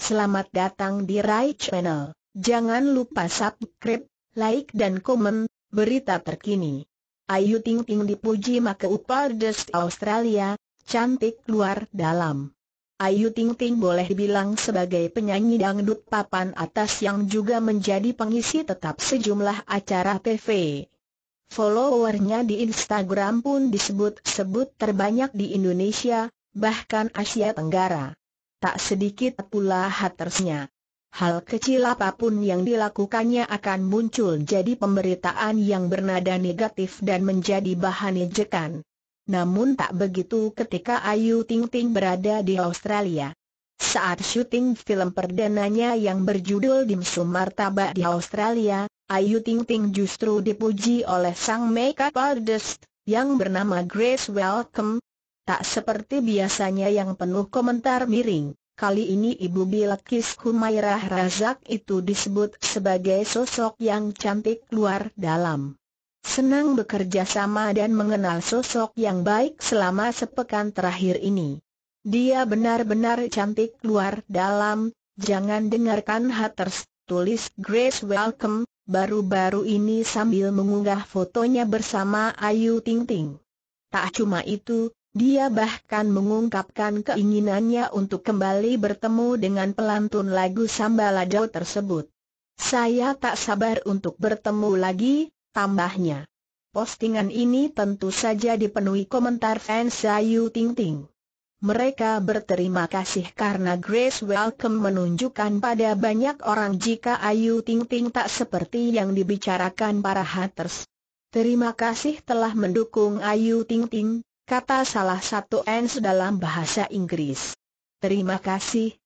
Selamat datang di Rai Channel. Jangan lupa subscribe, like dan komen berita terkini. Ayu Ting Ting dipuji maka Upardest Australia, cantik luar dalam. Ayu Ting Ting boleh dibilang sebagai penyanyi dangdut papan atas yang juga menjadi pengisi tetap sejumlah acara TV. Followernya di Instagram pun disebut-sebut terbanyak di Indonesia, bahkan Asia Tenggara. Tak sedikit pula hatersnya. Hal kecil apapun yang dilakukannya akan muncul jadi pemberitaan yang bernada negatif dan menjadi bahan ejekan. Namun tak begitu ketika Ayu Ting Ting berada di Australia. Saat syuting film perdananya yang berjudul Dimsum Martabak di Australia, Ayu Ting Ting justru dipuji oleh sang makeup artist yang bernama Grace Welcome. Tak seperti biasanya yang penuh komentar miring, kali ini Ibu Bilqis Humairah Razak itu disebut sebagai sosok yang cantik luar dalam. Senang bekerja sama dan mengenal sosok yang baik selama sepekan terakhir ini. Dia benar-benar cantik luar dalam, jangan dengarkan haters, tulis Grace Welcome, baru-baru ini sambil mengunggah fotonya bersama Ayu Ting Ting. Tak cuma itu, dia bahkan mengungkapkan keinginannya untuk kembali bertemu dengan pelantun lagu Sambalado tersebut. Saya tak sabar untuk bertemu lagi, tambahnya. Postingan ini tentu saja dipenuhi komentar fans Ayu Ting Ting. Mereka berterima kasih karena Grace Welcome menunjukkan pada banyak orang jika Ayu Ting Ting tak seperti yang dibicarakan para haters. Terima kasih telah mendukung Ayu Ting Ting, kata salah satu fans dalam bahasa Inggris. Terima kasih,